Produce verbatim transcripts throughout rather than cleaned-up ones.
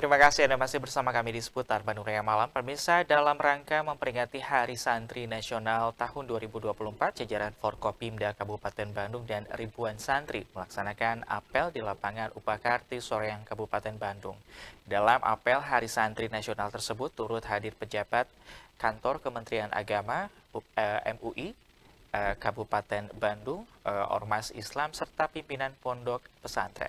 Terima kasih Anda masih bersama kami di seputar Bandung Raya Malam. Pemirsa, dalam rangka memperingati Hari Santri Nasional tahun dua ribu dua puluh empat, jajaran Forkopimda Kabupaten Bandung dan ribuan santri melaksanakan apel di lapangan Upakarti Soreang Kabupaten Bandung. Dalam apel Hari Santri Nasional tersebut turut hadir pejabat Kantor Kementerian Agama M U I eh, Kabupaten Bandung, eh, Ormas Islam, serta pimpinan pondok pesantren.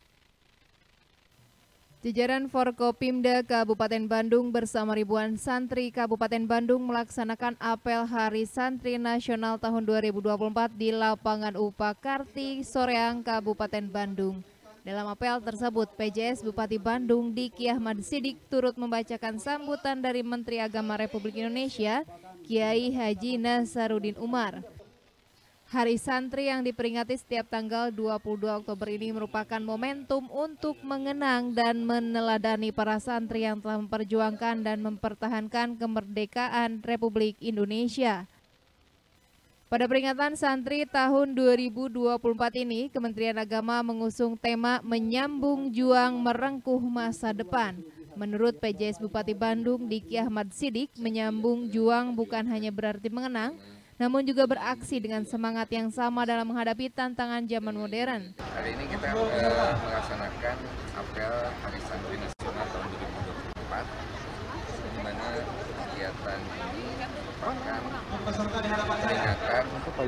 Jajaran Forkopimda Kabupaten Bandung bersama ribuan santri Kabupaten Bandung melaksanakan apel Hari Santri Nasional tahun dua ribu dua puluh empat di lapangan Upakarti Soreang Kabupaten Bandung. Dalam apel tersebut, P J S Bupati Bandung Diki Ahmad Sidik turut membacakan sambutan dari Menteri Agama Republik Indonesia, Kiai Haji Nasaruddin Umar. Hari Santri yang diperingati setiap tanggal dua puluh dua Oktober ini merupakan momentum untuk mengenang dan meneladani para santri yang telah memperjuangkan dan mempertahankan kemerdekaan Republik Indonesia. Pada peringatan santri tahun dua ribu dua puluh empat ini, Kementerian Agama mengusung tema Menyambung Juang Merengkuh Masa Depan. Menurut P J S Bupati Bandung Diki Ahmad Sidik, menyambung juang bukan hanya berarti mengenang, namun juga beraksi dengan semangat yang sama dalam menghadapi tantangan zaman modern. Hari ini kita uh, melaksanakan apel Hari Santri Nasional tahun dua ribu dua puluh empat, di mana kegiatan ini merupakan peringatan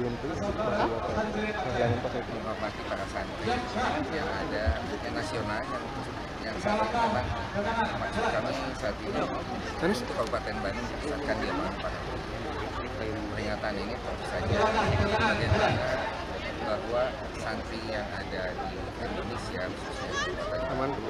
menghormati para santri yang ada yang nasional yang yang saat ini memang maksud kami saat ini untuk Kabupaten Bandung dipusatkan di lapangan Upakarti. Peringatan ini tentu saja sebagai tanda bahwa santri yang ada di Indonesia khususnya di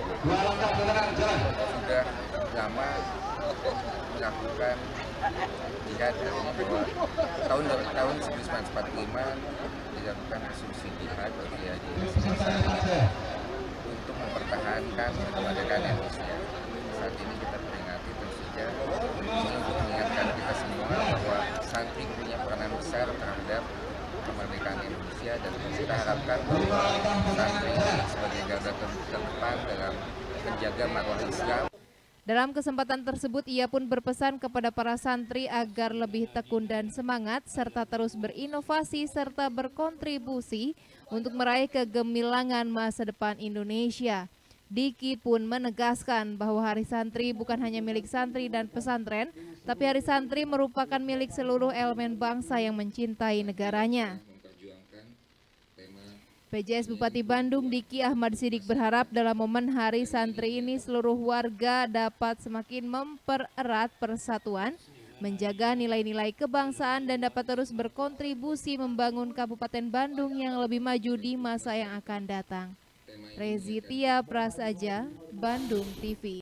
sudah lama melakukan jihad, artinya bahwa tahun tahun seribu sembilan ratus empat puluh lima dilakukan resolusi jihad ya, di untuk mempertahankan kemerdekaan Indonesia. Saat ini kita peringati tentu saja ini untuk mengingatkan kita semua bahwa santri punya peranan besar terhadap kemerdekaan Indonesia, dan kita harapkan bahwa santri sebagai garda terdepan dalam menjaga marwah Islam. Dalam kesempatan tersebut, ia pun berpesan kepada para santri agar lebih tekun dan semangat, serta terus berinovasi serta berkontribusi untuk meraih kegemilangan masa depan Indonesia. Diki pun menegaskan bahwa Hari Santri bukan hanya milik santri dan pesantren, tapi Hari Santri merupakan milik seluruh elemen bangsa yang mencintai negaranya. P J S Bupati Bandung Diki Ahmad Sidik berharap dalam momen Hari Santri ini seluruh warga dapat semakin mempererat persatuan, menjaga nilai-nilai kebangsaan, dan dapat terus berkontribusi membangun Kabupaten Bandung yang lebih maju di masa yang akan datang. Rezitia Prasaja, Bandung T V.